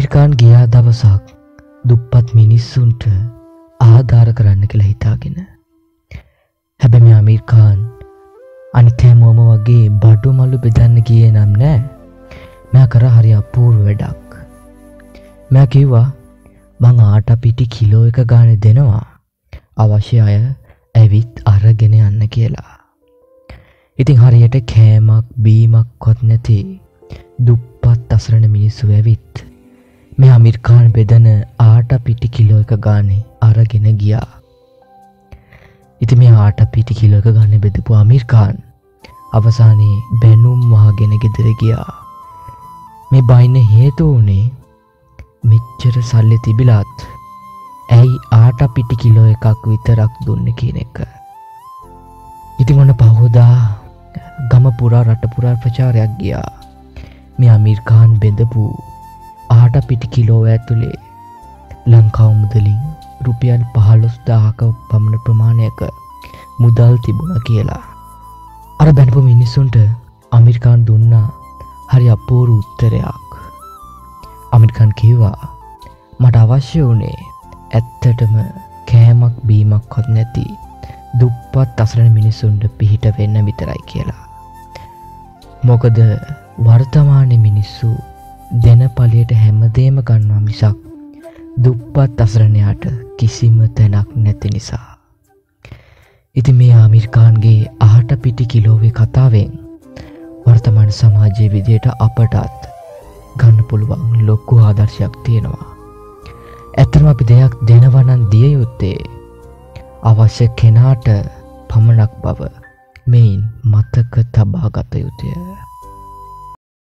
අමීර්කාන් ගියා දවසක් දුප්පත් මිනිස්සුන්ට ආධාර කරන්න කියලා හිතාගෙන. හැබැයි මේ අමීර්කාන් අනිත් හැමෝම වගේ බඩු මලු බෙදන්න ගියේ නම් නෑ. මම කර හරි අපූර්ව වැඩක්. මම කිව්වා මං ආට පිටි කිලෝ එක ගානේ දෙනවා. අවශ්‍ය අය ඇවිත් අරගෙන යන්න කියලා. ඉතින් හරියට කෑමක් බීමක්වත් නැති දුප්පත් අසරණ මිනිස්සු ඇවිත් මේ අමීර්කාන් බෙදන ආට පිටි කිලෝ එක ගානේ අරගෙන ගියා. ඉතින් මේ ආට පිටි කිලෝ එක ගානේ බෙදපු අමීර්කාන් අවසානයේ බැනුම් වහගෙන ගෙදර ගියා. මේ බයින්න හේතුව උනේ මෙච්චර සල්ලි තිබිලත් ඇයි ආට පිටි කිලෝ එකක් විතරක් දුන්නේ කියන එක. ඉතින් මොන පහෝදා ගම පුරා රට පුරා ප්‍රචාරයක් ගියා. මේ අමීර්කාන් බෙදපු ආට පිටි කිලෝ ඇතුලේ ලංකාව මුදලින් රුපියල් 15000ක පමණ ප්‍රමාණයක මුදල් තිබුණා කියලා. අර බැනපු මිනිස්සුන්ට අමීර්කාන් දුන්නා හරි අපූර්ව උත්තරයක්. අමීර්කාන් කිව්වා මට අවශ්‍ය වුණේ ඇත්තටම කෑමක් බීමක්වත් නැති දුප්පත් අසරණ මිනිස්සුන්ට පිහිට වෙන්න විතරයි කියලා. මොකද වර්තමානයේ මිනිස්සු දෙනපළයට හැමදේම ගන්නවා මිසක් දුප්පත් අසරණයාට කිසිම තැනක් නැති නිසා. ඉතින් මේ අමීර්කාන්ගේ ආට පිටි කිලෝවේ කතාවෙන් වර්තමාන සමාජයේ විදියට අපටත් ගන්න පුළුවන් ලොකු ආදර්ශයක් තියෙනවා. ඇත්තටම අපි දෙයක් දෙනවා නම් දිය යුත්තේ අවශ්‍ය කෙනාට පමණක් බව මෙයින් මතක තබා ගත යුතුය.